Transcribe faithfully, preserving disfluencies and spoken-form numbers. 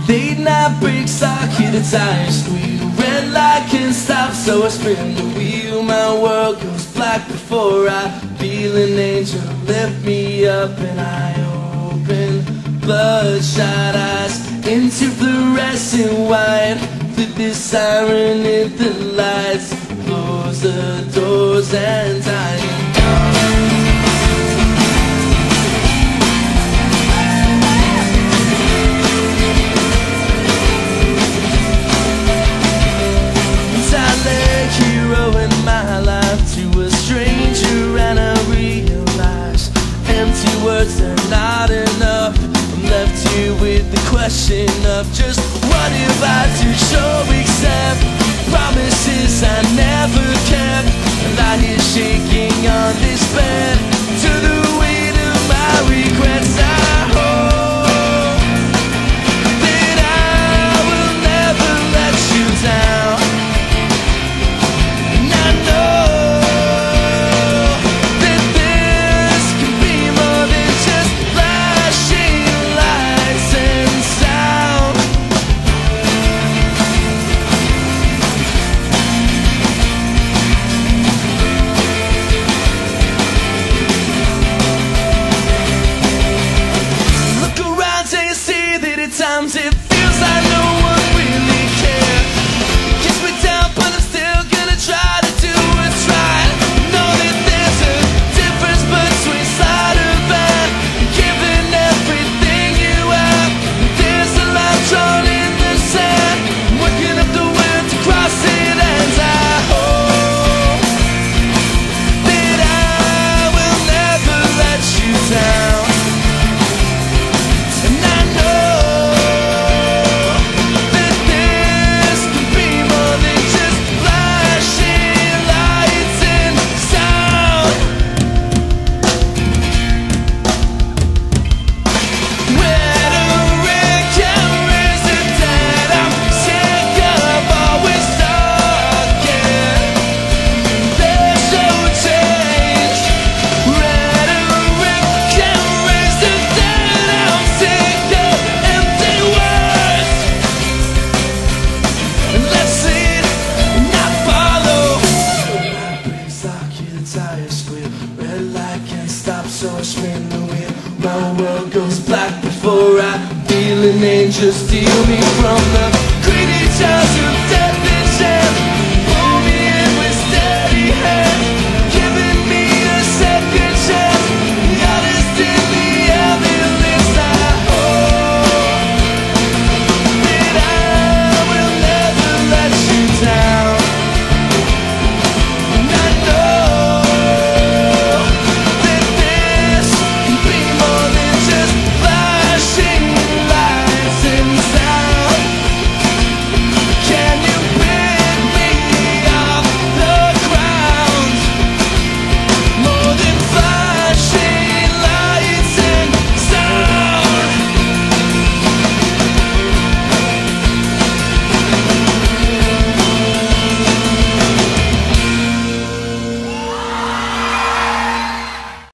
Late night brakes, I hit a tire squeal. Red light can't stop, so I spin the wheel. My world goes black before I feel an angel lift me up, and I open bloodshot eyes into fluorescent white. Flip this siren, hit the lights, close the doors and die. Words are not enough. I'm left here with the question of just what if I do show accept promises I never kept. I lie here shaking on this bed to the weight of my regrets. I hope that I will never let you down, and I know times it feels like no one really cares. Kiss me down, but I'm still gonna try to do what's right. Know that there's a difference between sleight of hand and giving everything you have. There's a line drawn in the sand, I'm working up the will to cross it, and I hope that I will never let you down. Red light can't stop, so I spin the wheel. My world goes black before I feel an angel steal me from the